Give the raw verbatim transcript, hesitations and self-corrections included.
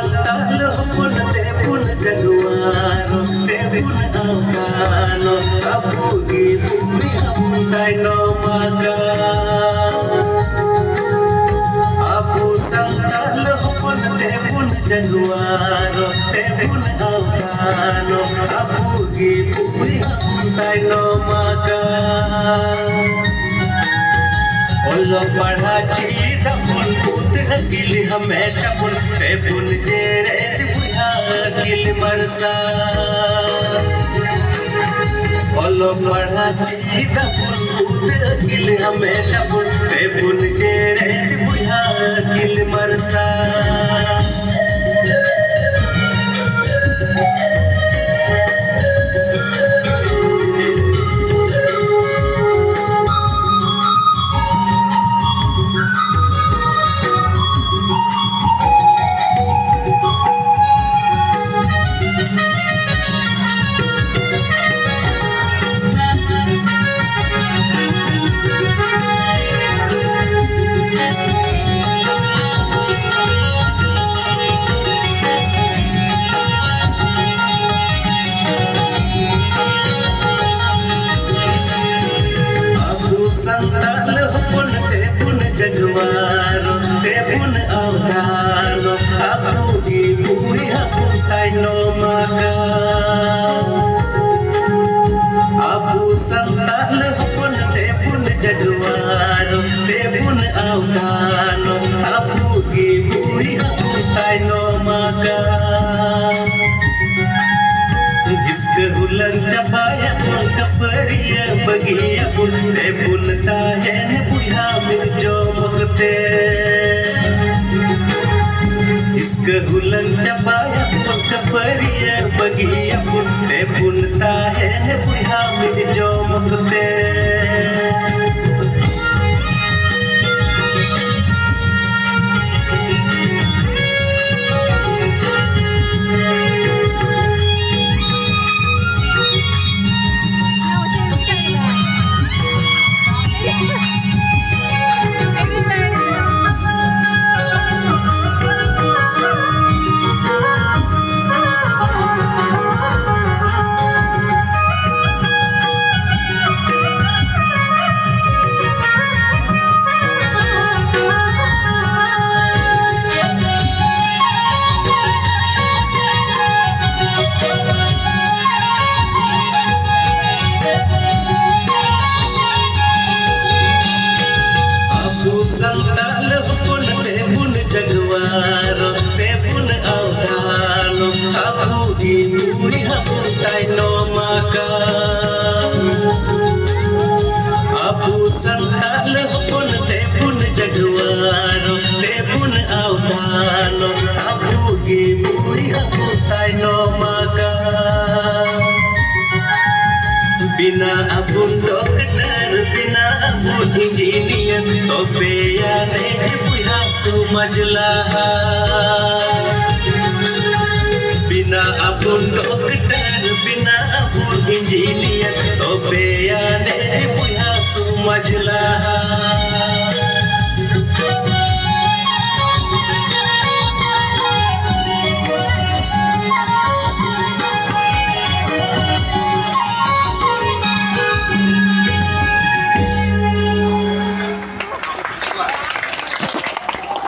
संताल पुन ते पुन जगवारो ते पुन आवतानो abugi bumi amtai no maga abu santal pun te pun jaguaro te pun awtano abugi bumi amtai no maga Olo padha chida pun put gil hame tapun te pun jere buha gil marsa Olo padha chida pun put gil hame tapun te pun jere buha gil marsa Santal पुन ते पुन जगवारो ते पुन आवतानो abugi bumi amtai no maga abu santal pun te pun jagwaro te pun awtano abugi bumi amtai no maga जिसके हुलन चपाया पुन कपड़िया बगिया पुन ते पुन ताहन बुढ़ा मिल जो मुक्ते इसके हुलन चपाया पुन कपड़िया बगिया पुन ते पुन ताहन बुढ़ा मिल जो मुक्ते संताल पुन ते पुन जगवारो ते पुन आवतानो abugi bumi amtai no maga abu santal pun te pun jagwaro te pun awtano abugi bumi amtai no maga Bina abun dokter, bina abun engineer, tope ya ne puya sumajlah. Bina abun dokter, bina abun engineer, tope ya ne puya sumajlah.